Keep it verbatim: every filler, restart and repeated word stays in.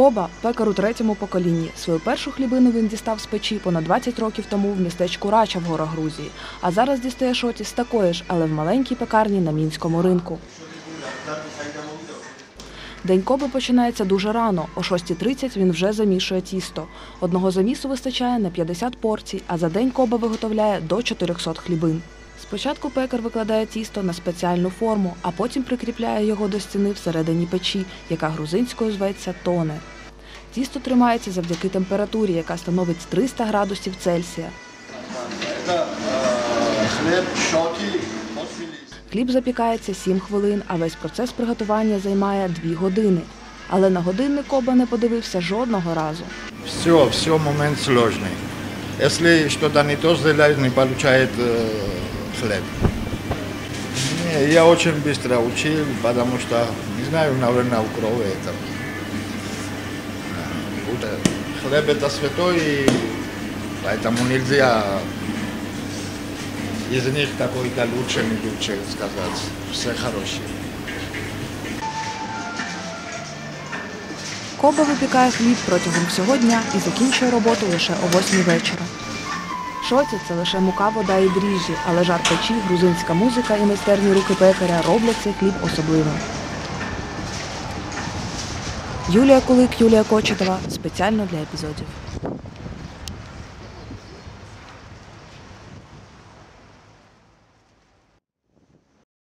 Коба – пекар у третьому поколінні. Свою першу хлібину він дістав з печі понад двадцять років тому в містечку Рача в горах Грузії. А зараз дістає шоті з такої ж, але в маленькій пекарні на мінському ринку. День Коби починається дуже рано. О шостій тридцять він вже замішує тісто. Одного замісу вистачає на п'ятдесят порцій, а за день Коба виготовляє до чотирьохсот хлібин. Спочатку пекар викладає тісто на спеціальну форму, а потім прикріпляє його до стіни всередині печі, яка грузинською зветься тоне. Тісто тримається завдяки температурі, яка становить триста градусів Цельсія. Хліб запікається сім хвилин, а весь процес приготування займає дві години. Але на годинник Коба не подивився жодного разу. Все, все момент складний. Якщо щось не то зробить, не отримає хлеб. Не, я очень быстро учил, потому что, не знаю, наверное, у крови это. Хлеб это святой, и поэтому нельзя из них какой-то лучше, не лучше сказать. Все хорошее. Коба випікає хліб протягом всього дня і закінчує роботу лише о восьмій вечора. Шоті – це лише мука, вода і дріжджі, але жар печі, грузинська музика і майстерні руки пекаря роблять цей хліб особливим. Юлія Кулик, Юлія Кочетова. Спеціально для епізодів.